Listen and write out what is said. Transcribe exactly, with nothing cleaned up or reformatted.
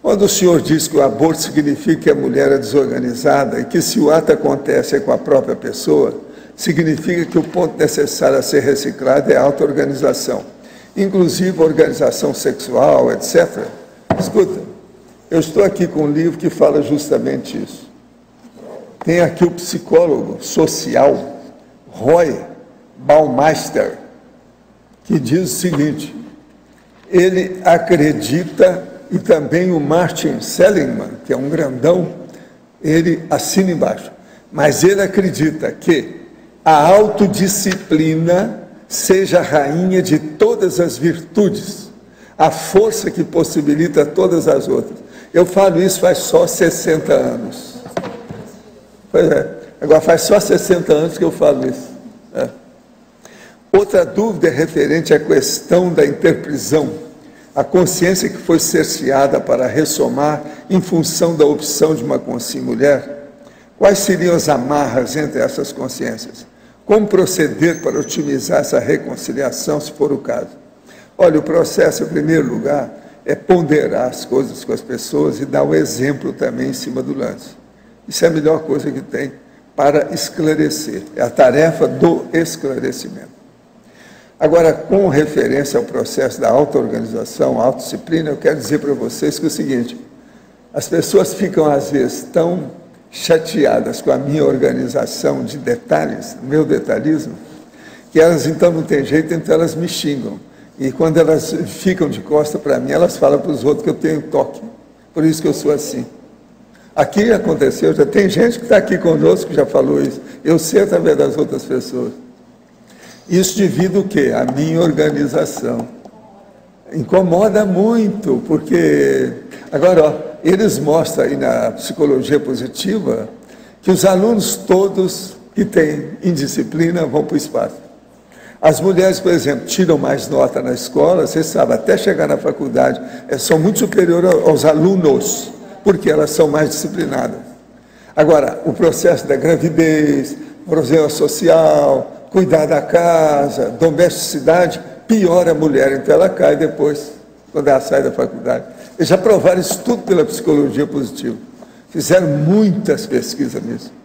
Quando o senhor diz que o aborto significa que a mulher é desorganizada e que se o ato acontece é com a própria pessoa, significa que o ponto necessário a ser reciclado é a auto-organização, inclusive a organização sexual, etcétera. Escuta, eu estou aqui com um livro que fala justamente isso. Tem aqui o psicólogo social, Roy Baumeister, que diz o seguinte: ele acredita, e também o Martin Seligman, que é um grandão, ele assina embaixo, mas ele acredita que a autodisciplina seja a rainha de todas as virtudes, a força que possibilita todas as outras. Eu falo isso faz só sessenta anos. Pois é, agora faz só sessenta anos que eu falo isso. É. Outra dúvida é referente à questão da interprisão, a consciência que foi cerceada para ressomar em função da opção de uma consciência mulher. Quais seriam as amarras entre essas consciências? Como proceder para otimizar essa reconciliação, se for o caso? Olha, o processo, em primeiro lugar, é ponderar as coisas com as pessoas e dar o exemplo também em cima do lance. Isso é a melhor coisa que tem para esclarecer. É a tarefa do esclarecimento. Agora, com referência ao processo da auto-organização, autodisciplina, eu quero dizer para vocês que é o seguinte: as pessoas ficam, às vezes, tão chateadas com a minha organização de detalhes, meu detalhismo, que elas, então, não tem jeito, então elas me xingam. E quando elas ficam de costa para mim, elas falam para os outros que eu tenho toque. Por isso que eu sou assim. Aqui aconteceu, já tem gente que está aqui conosco que já falou isso. Eu sei através das outras pessoas. Isso devido o quê? A minha organização. Incomoda muito, porque... Agora, ó, eles mostram aí na psicologia positiva que os alunos todos que têm indisciplina vão para o espaço. As mulheres, por exemplo, tiram mais nota na escola, vocês sabem, até chegar na faculdade, são muito superiores aos alunos, porque elas são mais disciplinadas. Agora, o processo da gravidez, problema social, cuidar da casa, domesticidade, piora a mulher, então ela cai depois, quando ela sai da faculdade. Eles já provaram isso tudo pela psicologia positiva. Fizeram muitas pesquisas nisso.